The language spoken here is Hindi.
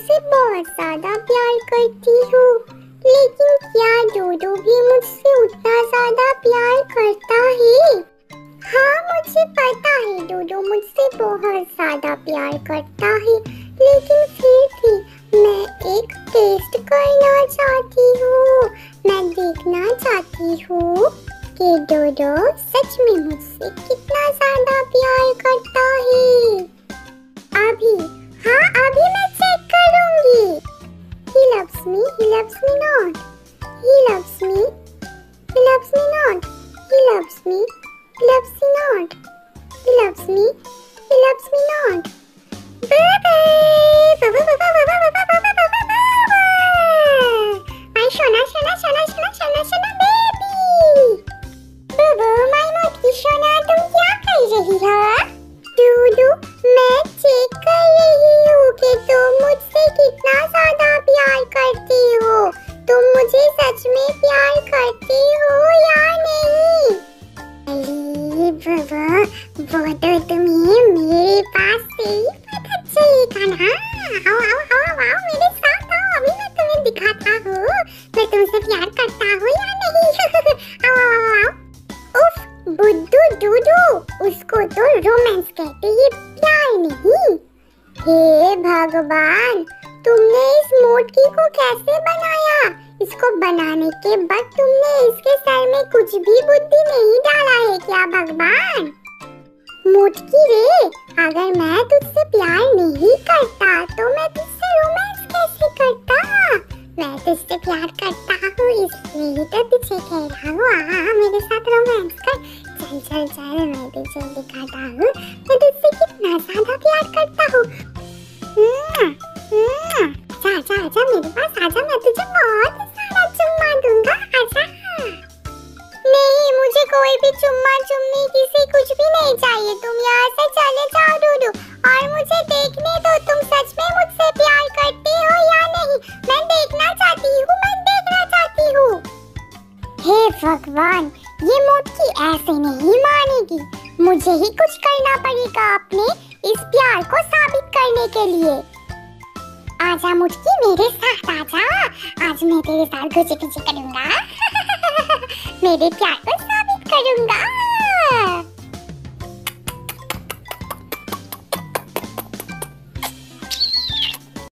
तुमसे बहुत ज्यादा प्यार करती हूँ, लेकिन क्या डोडो भी मुझसे उतना ज्यादा प्यार करता है? हाँ, मुझे पता है डोडो मुझसे बहुत ज्यादा प्यार करता है, लेकिन फिर भी मैं एक टेस्ट करना चाहती हूँ। मैं देखना चाहती हूँ कि डोडो सच में मुझसे कितना ज्यादा प्यार करता है। अभी, हाँ अभी मैं चेक करूँगी। He loves me not. He loves me not. He loves me not. He loves me not. My shona baby. बुबू, my मोटी शोना, तुम क्या कर रही हो? डूडू, मैं चेक कर रही हूँ कि तुम मुझसे कितना ज्यादा प्यार करती हो। तुम मुझे सच में प्यार करती हो या नहीं? अरे बुबू, वो तो तुम्हें मेरे पास से ही पता चलेगा ना। आओ मेरे साथ आओ, अभी मैं तुम्हें दिखाता हूँ मैं तुमसे प्यार करता हूँ या नहीं। आओ। उफ, बुद्धू डूडू, उसको तो रोमांस कहते हैं, प्यार नहीं। हे भगवान, तुमने इस मोटकी को कैसे बनाया? इसको बनाने के बाद तुमने इसके सर में कुछ भी बुद्धि नहीं डाला है क्या भगवान? मोटकी रे, अगर मैं तुझसे प्यार नहीं करता तो मैं तुझसे रोमांस कैसे करता? मैं तुझसे प्यार करता हूँ, इसलिए ही तो तुझे कह रहा हूँ मेरे साथ रोमांस कर। चल मैं तुझे दिखाता हूँ मैं तुझसे कितना ज्यादा प्यार करता हूँ। आजा मेरे पास आजा, मैं तुझे बहुत सारा चुम्मा दूंगा। आजा। नहीं, मुझे कोई भी चुम्मा चुम्मी किसी कुछ भी नहीं चाहिए। तुम यहाँ से चले जाओ डूडू, और मुझे देखने दो तुम सच में मुझसे प्यार करती हो या नहीं। मैं देखना चाहती हूँ। हे भगवान, ये मोटकी ऐसे नहीं मानेगी। मुझे ही कुछ करना पड़ेगा अपने इस प्यार को साबित करने के लिए। आजा मुटकी, मेरे साथ आजा। आज मैं तेरे साथ गुची गुची करूंगा। मेरे प्यार को साबित करूंगा।